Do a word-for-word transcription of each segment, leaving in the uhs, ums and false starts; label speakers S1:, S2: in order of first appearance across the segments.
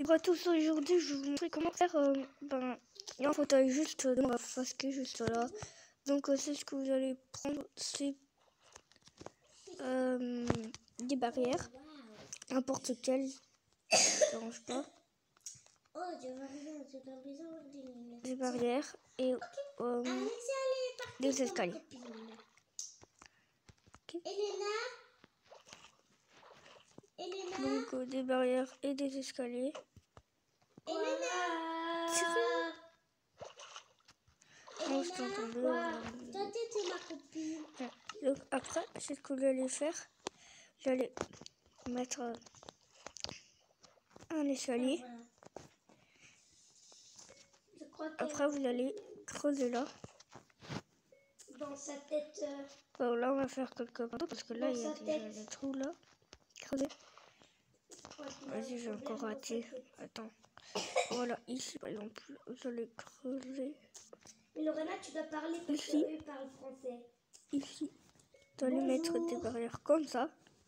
S1: Et pour tous aujourd'hui, je vais vous montrer comment faire euh, ben, un fauteuil juste dans la face qui est juste là. Donc euh, c'est ce que vous allez prendre, c'est euh, des barrières, n'importe quelle, ça ne dérange pas. Des barrières et euh, des escaliers. Okay. Donc euh, des barrières et des escaliers.
S2: Elena.
S1: Oh, je t'entendais. Euh...
S2: Toi, t'es ma copine.
S1: Donc après, c'est ce que j'allais faire. J'allais mettre euh, un escalier.
S2: Ah, voilà. Je crois que
S1: après, vous allez creuser là.
S2: Dans sa tête. Euh...
S1: Bon, là, on va faire quelques panneaux parce que là, il y a déjà
S2: tête.
S1: des trous là. Creuser. Vas-y, j'ai encore raté. Attends. Voilà, ici par exemple, vous allez creuser.
S2: Mais Lorena, tu dois parler parce
S1: ici.
S2: qu'eux parlent français.
S1: Ici, tu allez mettre des barrières comme ça.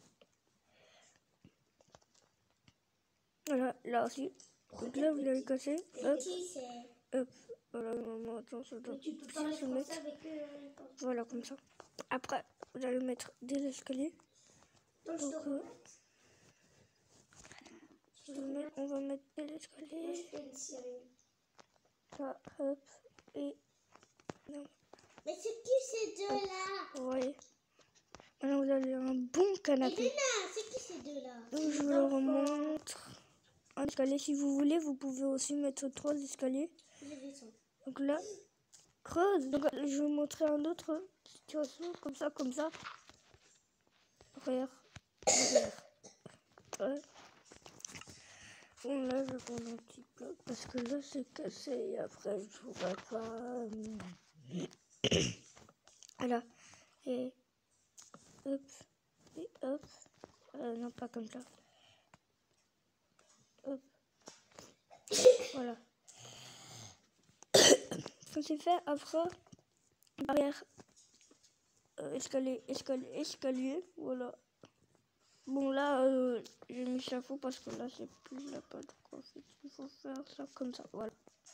S1: Voilà, là aussi. Donc là, vous allez casser. Hop, hop. Voilà, maman, attends, ça doit se mettre. Voilà, comme ça. Après, vous allez mettre des escaliers. Donc, euh, on va mettre des escaliers. Là, hop, et... Non.
S2: Mais c'est qui ces deux-là?
S1: Vous voyez. Maintenant, vous avez un bon canapé.
S2: Elena, c'est qui ces deux-là?
S1: Donc, je vous le remontre. Un escalier, si vous voulez, vous pouvez aussi mettre trois escaliers. Donc là, creuse. Donc, je vais vous montrer un autre situation, comme ça, comme ça. Regarde. Ouais. Bon, là, je vais prendre un petit bloc parce que là, c'est cassé et après, je ne pourrais pas. Voilà. Et hop. Et hop. Euh, non, pas comme ça. Hop. Voilà. Ça c'est fait après. Barrière. Euh, escalier, escalier, escalier. Voilà. Bon, là, euh, j'ai mis chapeau parce que là, c'est plus la pâte. En fait, il faut faire ça comme ça. Voilà.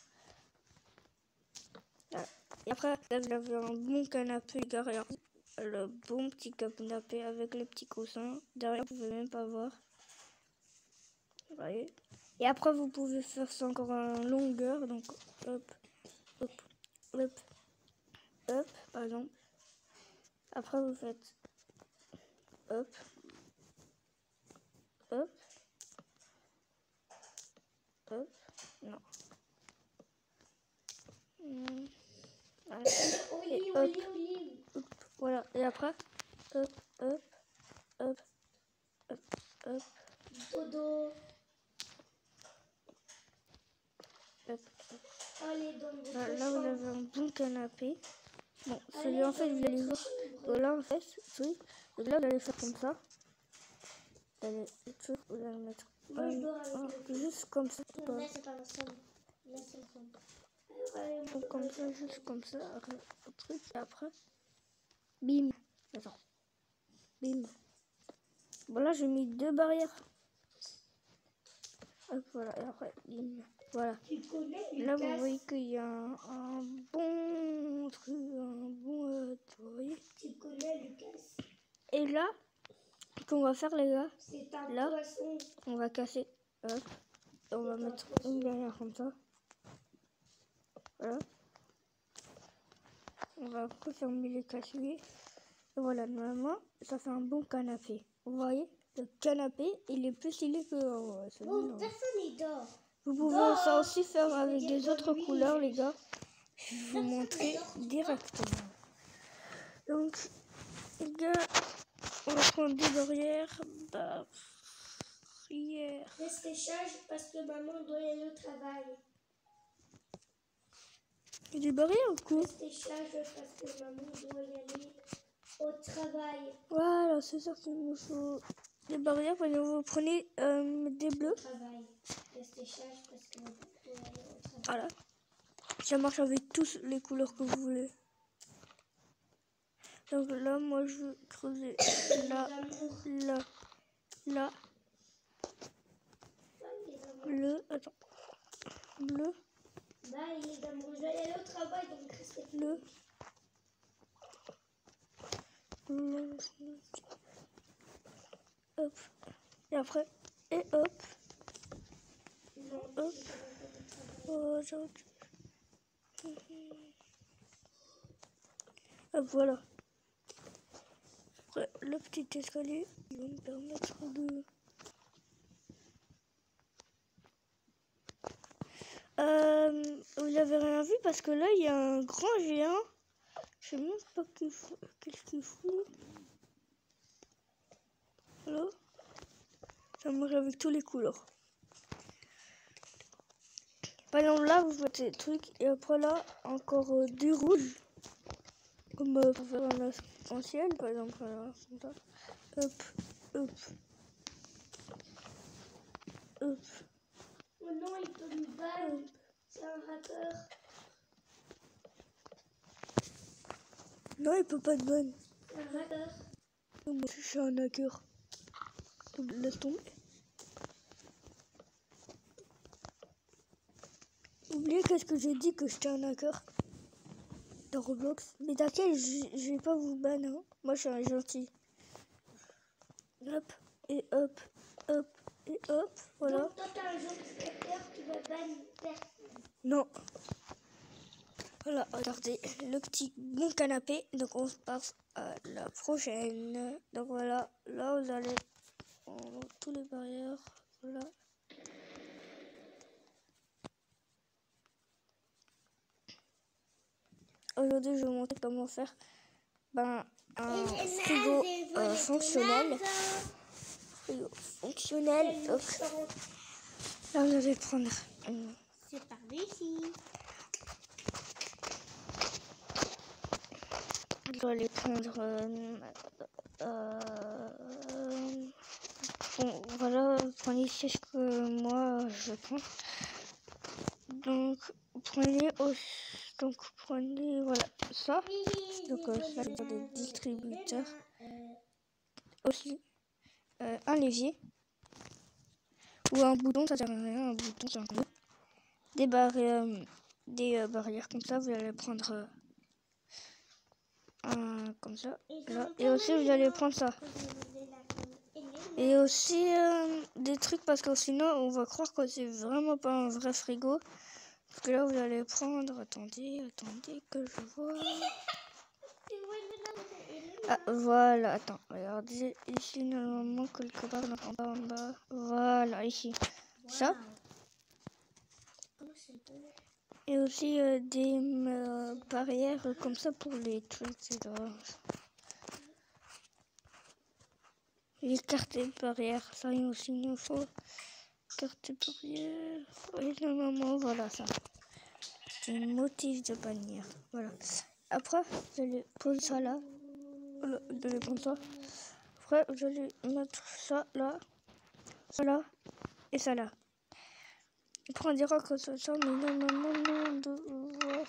S1: Voilà. Et après, là, vous avez un bon canapé derrière. Le bon petit canapé avec les petits coussins. Derrière, vous pouvez même pas voir. Vous voyez. Et après, vous pouvez faire ça encore en longueur. Donc, hop, hop, hop, hop, par exemple. Après, vous faites hop, hop, hop, non. Mmh. Voilà. Et hop, hop, voilà. Et après, hop, hop, hop, hop, hop.
S2: Dodo.
S1: Hop.
S2: Allez, donne
S1: Là, là, vous avez un bon canapé. Bon, celui en fait, vous allez voir. Là, en fait, oui. Donc là, vous allez faire comme ça. Vous allez, vous allez mettre
S2: Moi,
S1: un,
S2: je dors avec
S1: un,
S2: le
S1: juste comme ça.
S2: Non, là, c'est pas ensemble. Là, c'est ensemble.
S1: Donc, comme ça, juste comme ça. Un truc. Et après, bim. Attends. Bim. Bon, là, j'ai mis deux barrières. Hop, voilà. Et après, bim. Voilà. Là, vous voyez qu'il y a un, un bon truc, un bon... Euh, vous voyez.
S2: Tu connais Lucas.
S1: Et là, ce qu'on va faire, les gars, là,
S2: poisson.
S1: on va casser. Hop. Et on va mettre une barrière comme ça. Voilà. On va refermer les casiers. Et voilà, normalement, ça fait un bon canapé. Vous voyez, le canapé, il est plus stylé que... Oh,
S2: bon, personne n'y dort.
S1: Vous pouvez dort. Ça aussi faire avec des autres nuit. couleurs, les gars. Je vais vous montrer directement. Donc, les gars, on va prendre des barrières. Bah, barrières.
S2: Restez sage parce que maman doit aller au travail.
S1: Il y a des barrières ou quoi?
S2: Restez sage parce que maman doit y aller au travail.
S1: Voilà, c'est ça qu'il nous faut. Des barrières, vous prenez euh, des bleus.
S2: Restez sage parce que maman doit aller au travail.
S1: Voilà. Ça marche avec tous les couleurs que vous voulez. Donc là, moi, je veux creuser là, là, là. bleu, attends, bleu,
S2: Bye les dames, je vais aller au travail donc restez
S1: bleu, bleu, hop, et après, et hop,
S2: Non,
S1: hop, oh, hop, voilà. Après, le petit escalier, il va me permettre de... Euh, vous avez rien vu parce que là, il y a un grand géant. Je sais même pas qu'est-ce qu'il fout. Là, ça marche avec tous les couleurs. Par exemple, là, vous faites des trucs. Et après, là, encore euh, du rouge. Comme euh, pour faire un arc-en-ciel, par exemple. Voilà, comme ça. Hop, hop. Hop.
S2: Oh non, il peut me battre. C'est un hacker.
S1: Non, il peut pas te ban.
S2: C'est un hacker.
S1: Moi, je suis un hacker. Laisse tomber. Oubliez qu'est-ce que j'ai dit que j'étais un hacker dans Roblox. Mais t'inquiète, je vais pas vous ban. Hein. Moi, je suis un gentil. Hop, et hop, hop, et hop. Voilà.
S2: Donc toi, t'es un gentil hacker, tu vas ban personne.
S1: Non. Voilà, regardez le petit bon canapé. Donc on se passe à la prochaine. Donc voilà, là vous allez en tous les barrières. Voilà. Aujourd'hui, je vais vous montrer comment faire ben, un frigo euh, fonctionnel. Frigo fonctionnel. Donc là, vous allez prendre. Euh,
S2: C'est par ici.
S1: Vous allez prendre. Euh, euh, bon, voilà, prenez ce que moi je prends. Donc, prenez au, donc prenez voilà ça. Donc euh, ça c'est des distributeurs. Aussi euh, un levier ou un bouton, ça sert à rien. Un bouton, c'est un peu. Des barrières, euh, des euh, barrières comme ça. Vous allez prendre euh, un comme ça. Là. Et aussi vous allez prendre ça. Et aussi euh, des trucs parce que sinon on va croire que c'est vraiment pas un vrai frigo. Parce que là vous allez prendre, attendez, attendez que je vois. Ah voilà, attends, regardez ici normalement quelque part en bas, en bas. Voilà, ici. Wow. Ça. Et aussi euh, des euh, barrières euh, comme ça pour les trucs. Les cartes de barrière, ça y est aussi il nous faut. Carte de barrière. Et normalement voilà ça. C'est un motif de bannière. Voilà. Après, vous allez poser ça là. Vous allez prendre ça. Après, vous allez mettre ça là. Ça là. Et ça là. Après, on dira que c'est ça, mais normalement, non, de voir.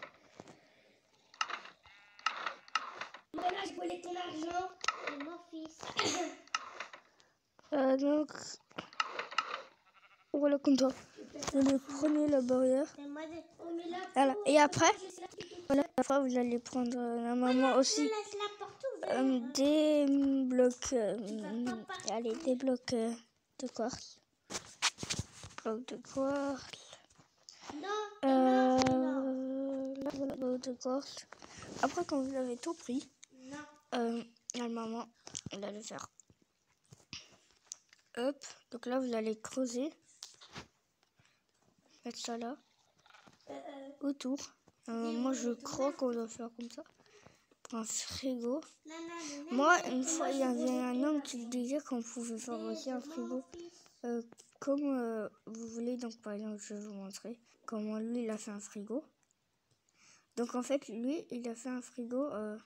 S2: Voilà, je voulais ton argent. C'est mon fils.
S1: euh, donc, voilà comme ça. Vous allez prendre la barrière. Voilà. Et après, voilà, après vous allez prendre euh, normalement aussi euh, des blocs, euh, allez, des blocs euh, de quartz. Blocs de quartz. Euh, là, voilà, blocs de quartz. Après, quand vous avez tout pris, euh, normalement, vous allez faire hop. Donc là, vous allez creuser. Mettre ça là. Autour. Euh, moi, je crois qu'on doit faire comme ça. Pour un frigo. Moi, une fois, il y avait un homme qui disait qu'on pouvait faire aussi un frigo euh, comme euh, vous voulez. Donc, par exemple, je vais vous montrer comment lui, il a fait un frigo. Donc, en fait, lui, il a fait un frigo euh,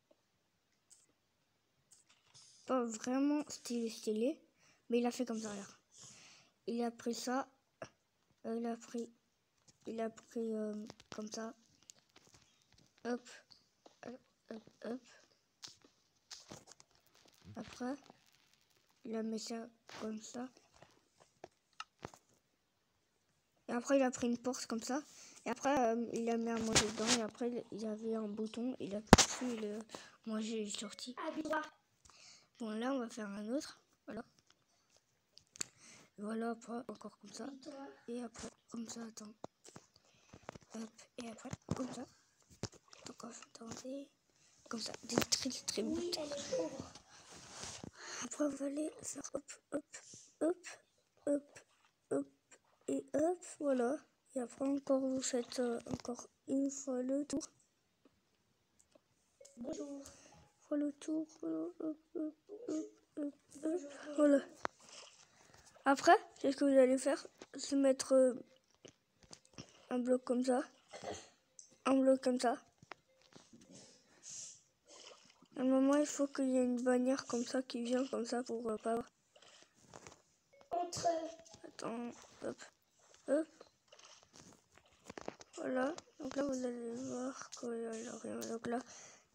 S1: pas vraiment stylé, stylé, mais il a fait comme ça, là. Il a pris ça. Euh, il a pris... Il a pris euh, comme ça. Hop. Hop, hop, hop. Après, il a mis ça comme ça. après, il a pris une porte comme ça. Et après, euh, il a mis à manger dedans. Et après, il y avait un bouton. Il a poussé, il a mangé, il est sorti. Bon, là, on va faire un autre. Voilà. Voilà, après, encore comme ça. Et après, comme ça, attends. Hop, et après, comme ça. Donc, attendez. Comme ça, des distributeurs.
S2: Oui, elle est pauvre.
S1: Après, on va aller faire hop, hop, hop, hop, hop, et hop, voilà. Et après, encore, vous faites euh, encore une fois le tour.
S2: Bonjour.
S1: Voilà le tour, voilà, hop, hop, hop, hop, hop, voilà. Après, c'est ce que vous allez faire, c'est mettre euh, un bloc comme ça, un bloc comme ça. À un moment, il faut qu'il y ait une bannière comme ça qui vient comme ça pour euh, pas...
S2: Entre...
S1: Attends, hop, hop. Voilà, donc là vous allez voir qu'il n'y a rien. Donc là,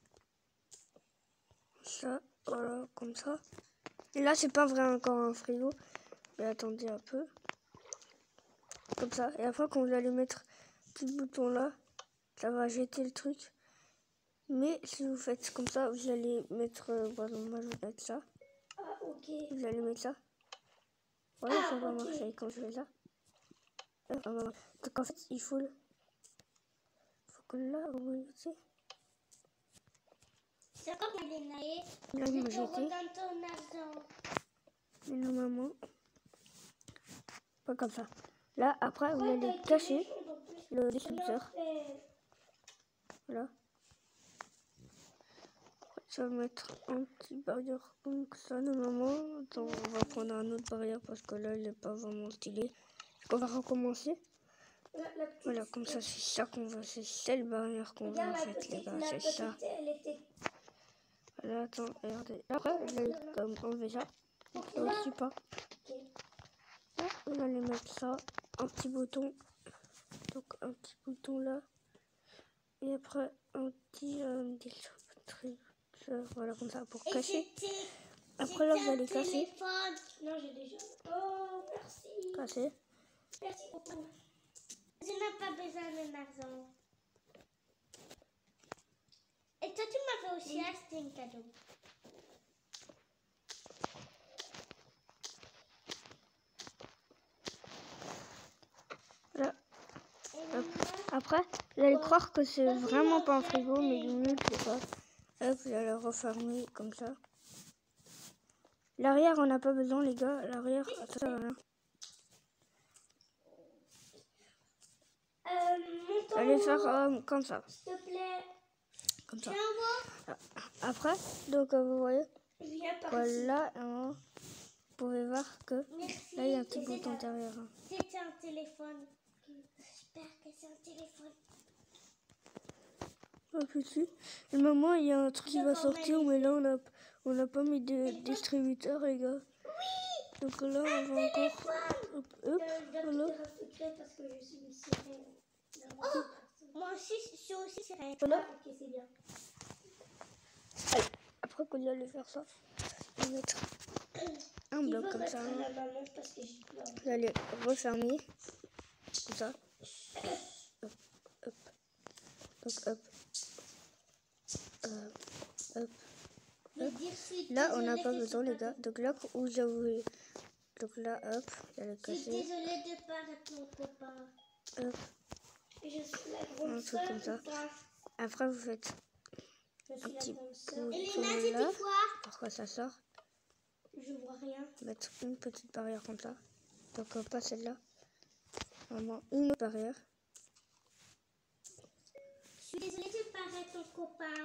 S1: ça, voilà, comme ça. Et là, c'est pas vrai encore un frigo. Mais attendez un peu. Comme ça. Et après, quand vous allez mettre ce petit bouton là, ça va jeter le truc. Mais si vous faites comme ça, vous allez mettre, euh, par exemple, moi je vais mettre ça.
S2: Ah, ok.
S1: Vous allez mettre ça. Voilà,
S2: Ah,
S1: ça va
S2: ok.
S1: marcher quand je fais ça. Euh, ça va marcher. Donc en fait, il faut le... faut que là, vous mettez.
S2: C'est comme elle est naïe.
S1: Là,
S2: Je
S1: il m'a
S2: te
S1: jeté.
S2: redonne ton argent.
S1: Mais normalement, pas comme ça. Là, après, vous allez cacher le distributeur. Voilà. Je vais mettre un petit barrière comme ça normalement. Attends, on va prendre un autre barrière parce que là, il n'est pas vraiment stylé. On va recommencer.
S2: La, la petite,
S1: voilà, comme ça, c'est ça qu'on veut. C'est celle barrière qu'on veut en fait, les gars. C'est ça.
S2: Elle était...
S1: Voilà, attends, regardez. Après, vous allez comme enlever ça. Ça aussi pas.
S2: Okay.
S1: Là, on allait mettre ça. Un petit bouton. Donc, un petit bouton là. Et après, un petit euh, distributeur. Voilà, comme ça, pour
S2: Et
S1: cacher. Après, là, vous allez casser.
S2: Téléphone. Non, j'ai déjà. Oh, merci.
S1: Casser.
S2: Merci beaucoup. Je n'ai pas besoin de l'argent. Et toi, tu m'avais aussi acheté un cadeau.
S1: Voilà. Après, vous allez croire que c'est vraiment pas un frigo, mais du mieux, c'est pas. Hop, vous allez refermer comme ça. L'arrière, on n'a pas besoin, les gars. L'arrière, ça sert à rien.
S2: Euh,
S1: Allez faire euh, comme ça.
S2: S'il te plaît.
S1: Comme ça.
S2: Viens
S1: Après, donc euh, vous voyez,
S2: Viens par
S1: voilà, euh, vous pouvez voir que
S2: Merci.
S1: là il y a un petit bouton derrière.
S2: C'était un téléphone. J'espère que c'est un téléphone.
S1: Hop ici. Et maman, il y a un truc qui va sortir, mais là on a on n'a pas mis de distributeur, les gars.
S2: Oui.
S1: Donc là on va encore. Hop, hop, voilà.
S2: Parce que je suis une sirène. Oh, moi aussi, je suis aussi sirène.
S1: Voilà.
S2: Ok, c'est bien.
S1: Allez, après qu'on allait faire ça, on va mettre un bloc comme ça. Vous allez refermer. Comme ça. Hop, hop. Donc hop. Euh, hop. Hop. Là, on n'a pas besoin, les gars. Donc là, où j'avais. Donc là, hop, vous allez
S2: Je suis
S1: casser.
S2: désolée de pas être mon copain.
S1: Hop.
S2: Je suis la
S1: Un
S2: grande
S1: truc comme ça. Après, vous faites un petit bouton là. Pourquoi ça sort?
S2: Je vois rien.
S1: Mettre une petite barrière comme ça. Donc euh, pas celle-là. Vraiment une autre barrière.
S2: Je suis désolée de pas être ton copain.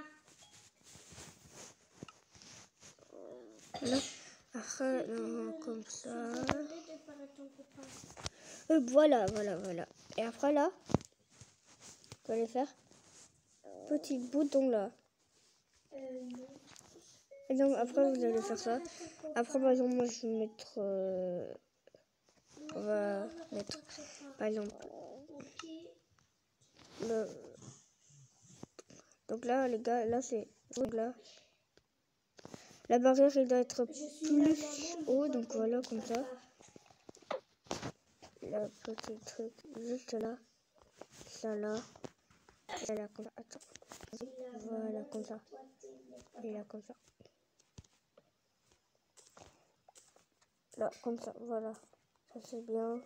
S1: Là, après, non, comme ça.
S2: Je suis désolée de pas être ton copain.
S1: Euh, voilà, voilà, voilà. Et après là, vous allez faire petit bouton là.
S2: Euh, non.
S1: Et donc après vous allez faire ça. Après par exemple moi je vais mettre, euh, on va mettre par exemple le. Donc là les gars, là c'est là. La barrière elle doit être plus haut, donc voilà comme ça. le petit truc juste là, ça là, et là comme ça. Attends, voilà comme ça, et là comme ça. Là comme ça, voilà, ça c'est bien.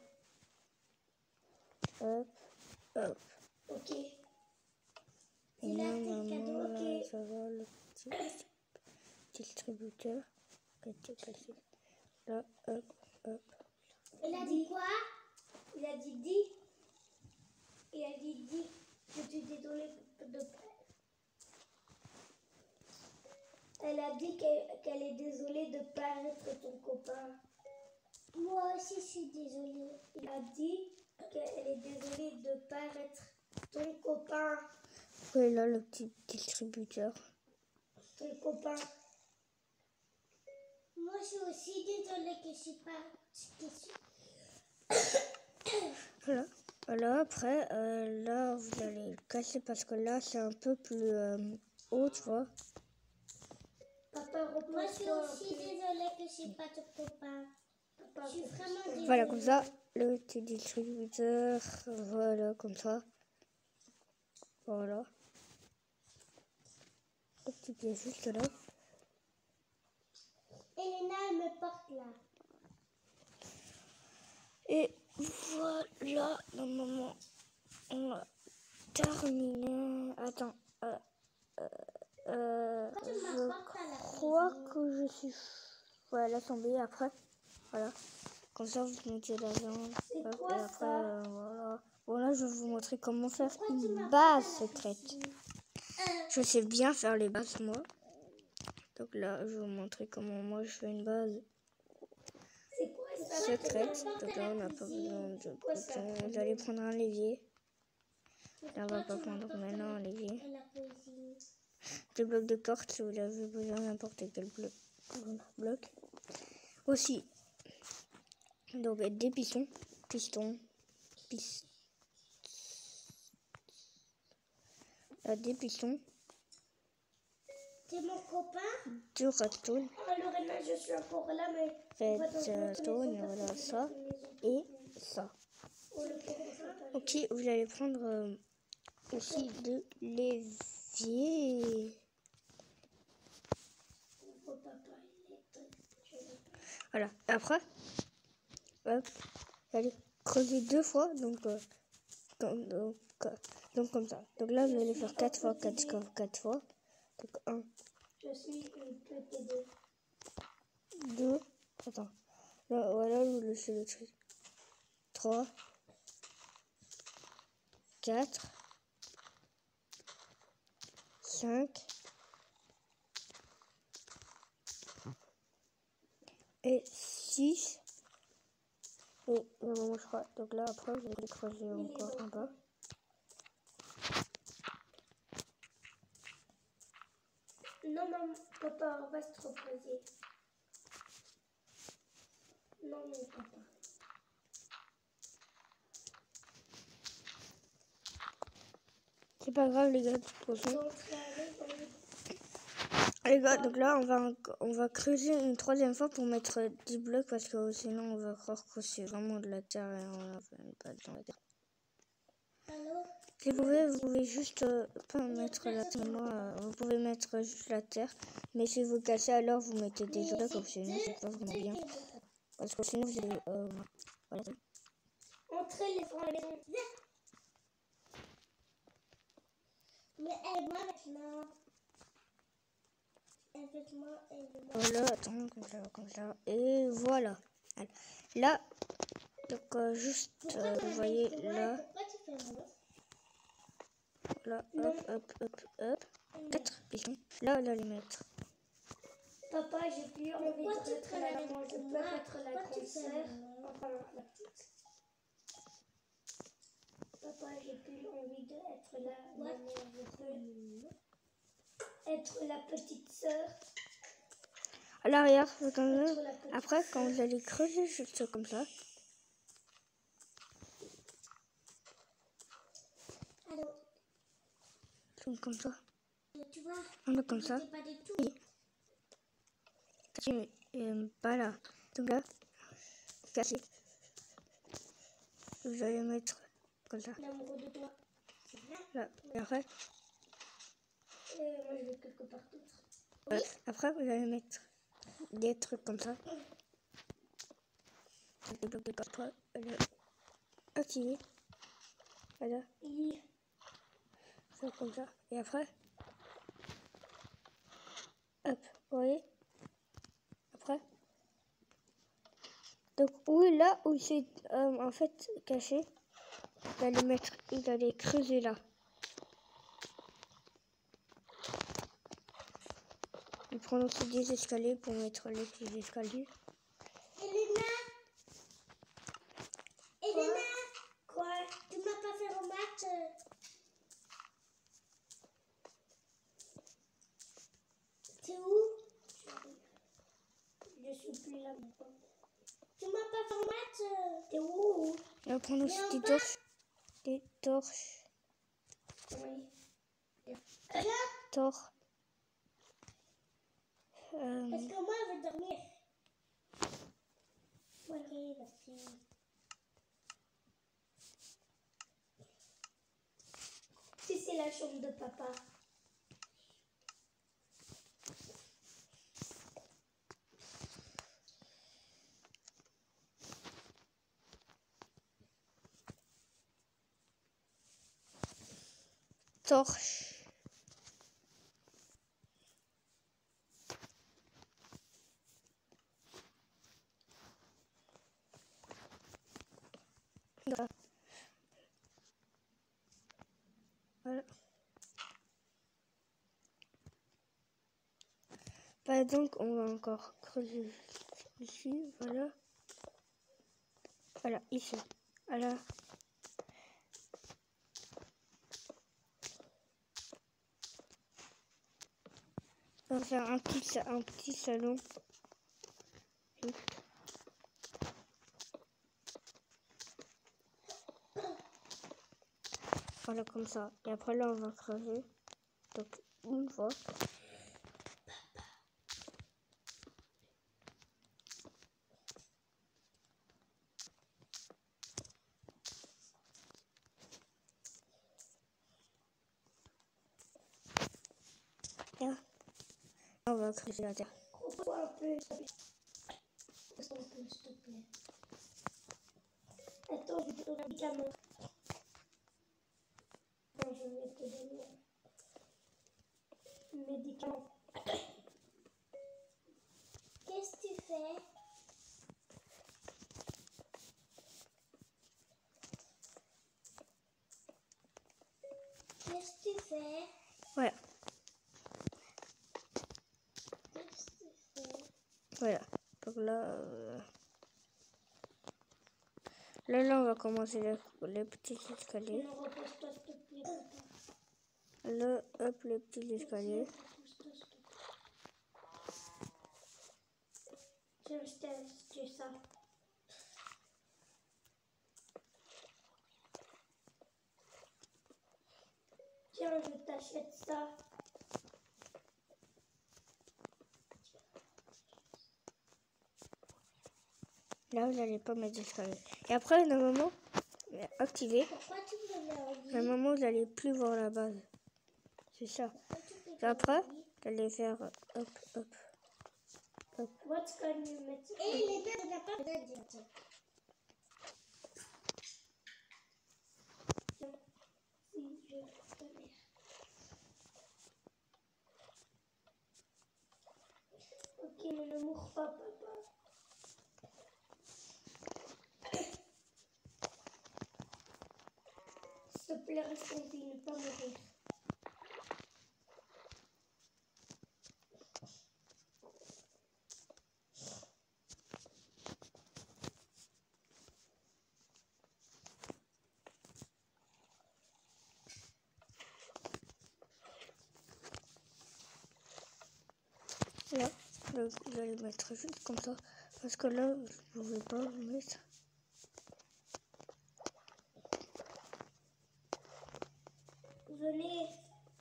S1: Hop, hop.
S2: Ok.
S1: Et normalement là, okay. Ça va le petit distributeur. Là, hop, hop.
S2: Il a dit quoi? Il a dit dit. Il a dit dit. Je suis désolée de Elle a dit qu'elle qu'elle est désolée de ne pas être ton copain. Moi aussi, je suis désolée. Il a dit qu'elle est désolée de ne pas être ton copain.
S1: Oui, là, le petit distributeur.
S2: Ton copain. Moi, je suis aussi désolée que je ne suis pas...
S1: Voilà. Voilà, après, euh, là, vous allez le casser parce que là, c'est un peu plus euh, haut, tu vois.
S2: Papa, moi, je suis aussi désolée que je ne suis pas ton copain. Papa, je suis vraiment désolée.
S1: Voilà, comme ça, le petit distributeur. Voilà, comme ça. Voilà. Le petit pied juste là.
S2: Elena, elle me porte là.
S1: Et voilà, normalement, on a terminé. Attends, euh, euh, euh, je crois que je suis... Voilà, laisse tomber après. Voilà, comme ça vous mettez la viande. Hop,
S2: quoi,
S1: et après,
S2: ça
S1: euh, voilà. Voilà, je vais vous montrer comment faire une base secrète. Je sais bien faire les bases, moi. Donc là, je vais vous montrer comment moi je fais une base secrète. Donc là, on n'a pas besoin de boutons. Vous allez prendre un levier. Là, on va pas prendre maintenant un levier. Des blocs de corde si vous avez besoin de n'importe quel bloc. bloc. Aussi, donc des pistons. Pistons. Pistons. Là, des pistons.
S2: C'est mon copain.
S1: Du redstone.
S2: Oh, Lorena, je suis encore là, mais...
S1: Redstone, voilà ça. Et ça. Ok, vous allez prendre euh, aussi de l'évier. Voilà. Après, hop, vous allez creuser deux fois, donc, euh, donc, donc, euh, donc comme ça. Donc là, vous allez faire quatre fois, quatre fois, quatre fois. Donc un.
S2: Je suis une petite
S1: deux. Attends. Là, voilà, je vous laisse le truc. trois. quatre. cinq. Et six. Et non, je crois. Donc là, après, vous allez creuser encore en bas.
S2: Non, maman, papa, on va se reposer. Non, non, papa.
S1: C'est pas grave, les gars, de toute façon. Les gars, donc là, on va, on va creuser une troisième fois pour mettre dix blocs parce que sinon, on va croire que c'est vraiment de la terre et on va pas dans la terre.
S2: Allô?
S1: Si vous pouvez, vous pouvez juste euh, pas mettre la terre, moi, euh, vous pouvez mettre juste la terre. Mais si vous cassez, alors vous mettez des blocs, comme sinon, c'est pas vraiment bien. Parce que sinon, vous allez. Euh, voilà.
S2: Entrez les francs à la maison. Mais aide-moi maintenant. Aide-moi, aide-moi.
S1: Voilà, attends, comme ça, comme ça. Et voilà. Alors, là, donc euh, juste, euh, vous voyez là.
S2: Pourquoi tu fais ça?
S1: Là, hop, hop, hop, hop. Quatre pistons. Là, on va les mettre.
S2: Papa, j'ai plus envie de mettre la maman. Je peux mettre la grande sœur. Enfin, la petite. Papa, j'ai plus envie d'être la maman. Je peux être la petite sœur.
S1: À l'arrière, après, quand vous allez creuser juste comme ça.
S2: Allô?
S1: Comme ça.
S2: Tu vois?
S1: On met comme ça.
S2: Pas du tout.
S1: Et, et voilà. Donc là, cassé. vous allez mettre comme ça.
S2: L'amoureux de toi.
S1: Là. Et après,
S2: Euh, moi, je vais quelque part d'autre.
S1: euh, après, vous allez mettre des trucs comme ça. Des blocs de carton. Activer. Voilà.
S2: Oui.
S1: Ça comme ça. Et après, hop, vous voyez. Après. Donc, oui, là où c'est euh, en fait caché, vous allez mettre, vous allez creuser là. Vous prenez aussi des escaliers pour mettre les petits escaliers.
S2: Elena Elena Quoi? Tu m'as pas fait remarque? T'es où? Je suis plus là maintenant. Tu m'as pas fait remarque? T'es où?
S1: Et on prend aussi des torches. Des torches.
S2: Oui.
S1: Torches. Euh,
S2: Parce que moi, je veux dormir. Oui, la fille. Si c'est la chambre de papa.
S1: torches. Voilà. Voilà. Bah donc on va encore creuser ici, voilà. Voilà, ici. Voilà. On va faire un petit, un petit salon. Voilà, comme ça. Et après là, on va creuser. Donc, une fois. Là, on va creuser la terre.
S2: Coupe-toi un peu, s'il te plaît. Un peu, s'il te plaît. Attends, je vais te donner un médicament. Non, je vais te donner un médicament. Qu'est-ce que tu fais? Qu'est-ce que tu fais?
S1: Voilà.
S2: Qu'est-ce que tu fais?
S1: Voilà. Donc là, euh... là, là, on va commencer les, les petits escaliers.
S2: Non, repose-toi, s'il te plaît, papa.
S1: Là, hop, les petits escaliers.
S2: Repose-toi, s'il te plaît. Tiens, je t'ai acheté ça. Tiens, je t'achète ça.
S1: Là, vous n'allez pas mettre d'escalier. Et après, normalement, activer.
S2: Pourquoi tu me l'as dit?
S1: Normalement, vous n'allez plus voir la base. C'est ça. Et après, vous allez faire hop, hop, hop.
S2: What's can you make? Eh, les deux, on n'a pas besoin de dire. Tiens, si je ta mère. Ok, mais ne mourre pas, papa. S'il te plaît, reste en vie, ne pas mourir.
S1: Là, donc, vous allez mettre juste comme ça. Parce que là, je ne pouvez pas vous mettre.
S2: Venez.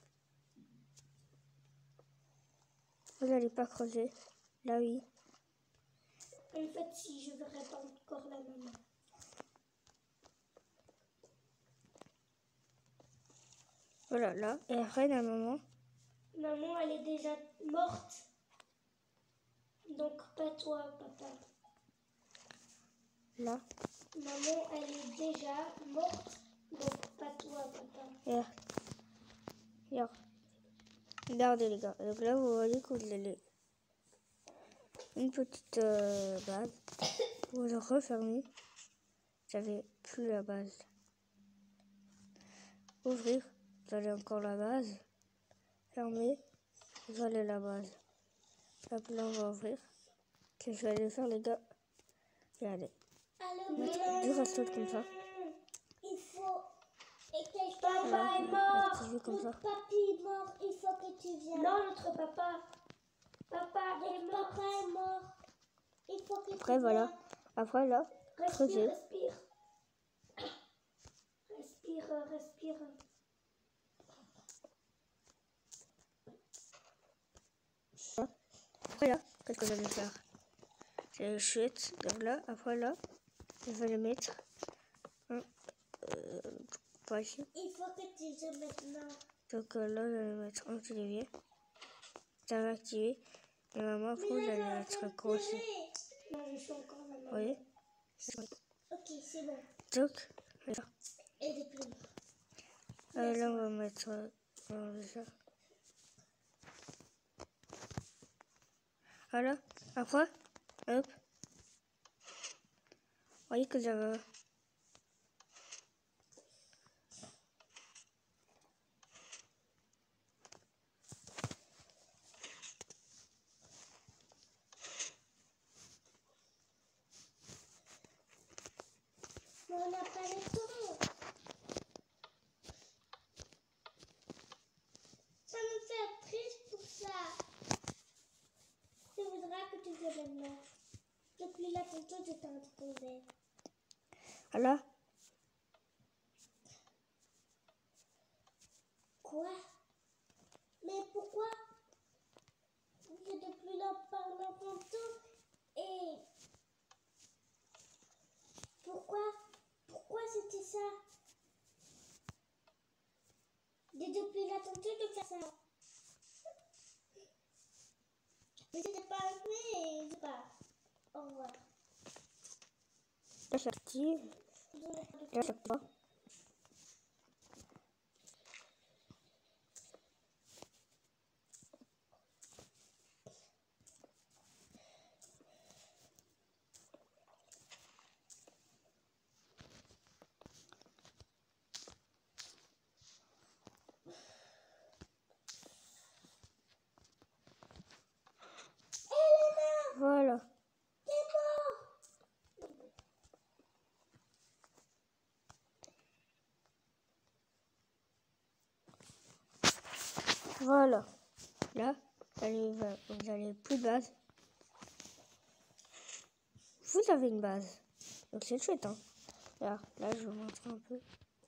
S1: Vous n'allez pas creuser. Là, oui.
S2: En fait, si je verrai pas encore la maman.
S1: Voilà, là. Et après, la maman.
S2: Maman, elle est déjà morte. Donc, pas toi, papa.
S1: Là.
S2: Maman, elle est déjà morte. Donc, pas toi, papa.
S1: Et là. Regardez, les gars. Donc là, vous voyez que vous avez une petite euh, base. Vous le refermez. J'avais plus la base. Ouvrir. Vous avez encore la base. Fermer. Vous avez la base. Hop, là, on va ouvrir. Qu'est-ce que je vais aller faire, les gars? Regardez. Mettre du raclette comme ça.
S2: Il faut... Et quel papa voilà, est mort. Comme ça. Papy est mort. Il faut que tu viennes. Non, notre papa. Papa est mort. Papa est mort. Il faut que
S1: après,
S2: tu
S1: voilà.
S2: viennes.
S1: Après, là,
S2: respire,
S1: creuser.
S2: Respire. Respire, respire.
S1: Après, là, qu'est-ce que je vais faire? C'est les chouettes. Donc là, après, là, je vais les mettre. Hein, euh, pas ici.
S2: Il faut que tu joues maintenant.
S1: Donc euh, là, je vais mettre un clavier. Ça va activer. Et maman, après, vous allez mettre quoi aussi?
S2: Non, je suis encore la maman.
S1: Oui.
S2: Ok, c'est bon.
S1: Donc, là.
S2: Et des plumes.
S1: Euh, là, on va mettre euh, ça. Voilà. Après, hop. Vous voyez que j'avais...
S2: Mais on n'a pas le temps. Ça me fait triste pour ça. Je voudrais que tu viennes maintenant. Depuis là, tantôt, je t'ai retrouvé.
S1: Voilà.
S2: Quoi? Mais pourquoi? Je depuis là par là tantôt. Et pourquoi? Pourquoi c'était ça? De depuis là tantôt de faire ça. Mais c'était pas vrai, je sais pas. Au revoir.
S1: Là, j'active. Là, j'active. Voilà. Voilà. Là, vous avez, vous avez plus de base. Vous avez une base. Donc c'est chouette, hein. Là, là, je vous montre un peu.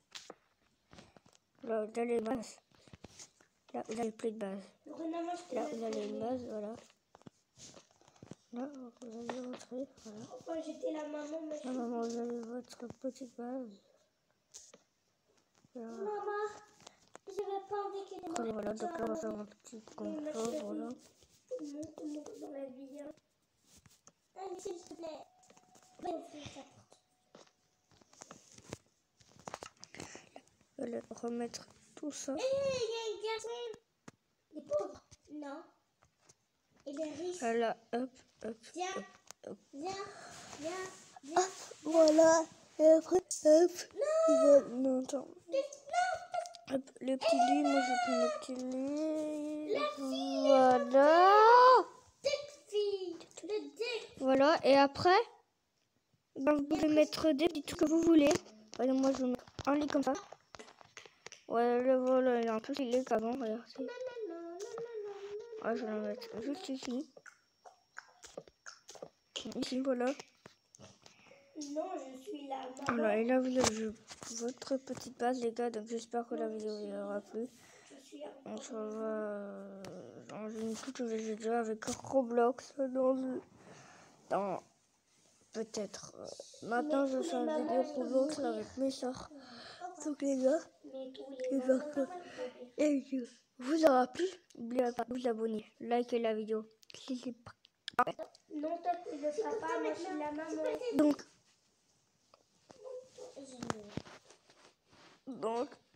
S1: Là, vous avez une base. Là, vous avez plus de base. Là, vous avez une base, voilà. Là, vous allez rentrer, voilà.
S2: Quand j'étais la maman, mais
S1: là, maman, vous avez votre petite base. Voilà.
S2: Maman, je vais pas envie que les
S1: Voilà, voilà, donc là, on va faire un petit contrôle, voilà.
S2: Dans la vie, hein. Allez, s'il te plaît. Va ouvrir ta porte.
S1: Je vais remettre tout ça.
S2: Hé, il y a un garçon. Il est pauvre. Non. Il est riche.
S1: Voilà, hop, hop,
S2: Viens,
S1: hop, hop.
S2: viens, viens, viens.
S1: Ah, voilà, et après, hop.
S2: Non.
S1: Va... Non, attends.
S2: Non.
S1: Hop, le petit lit, moi je prends le petit lit.
S2: La fille.
S1: Voilà.
S2: Fille. Le deck.
S1: Voilà, et après, ben, vous pouvez mettre des petits trucs que vous voulez. Voilà, moi je vais mettre un lit comme ça. Voilà, voilà, il est un peu stylé qu'avant, regardez. Ah, je vais le mettre juste ici. Ici, voilà.
S2: Non, je suis là.
S1: Voilà, et là vous avez votre petite base, les gars. Donc j'espère que la vidéo vous aura plu. On se revoit dans une toute nouvelle vidéo avec Roblox. Dans, dans peut-être. Euh, maintenant, je fais une vidéo Roblox avec mes soeurs. Donc les gars,
S2: Mais tous
S1: et
S2: les
S1: ben,
S2: mamans, pas mal copier.
S1: et que vous aura plu, n'oubliez pas de vous abonner, likez la vidéo. Si c'est pas-
S2: Non, toi, tu le papa, moi, je suis la maman.
S1: Donc, donc,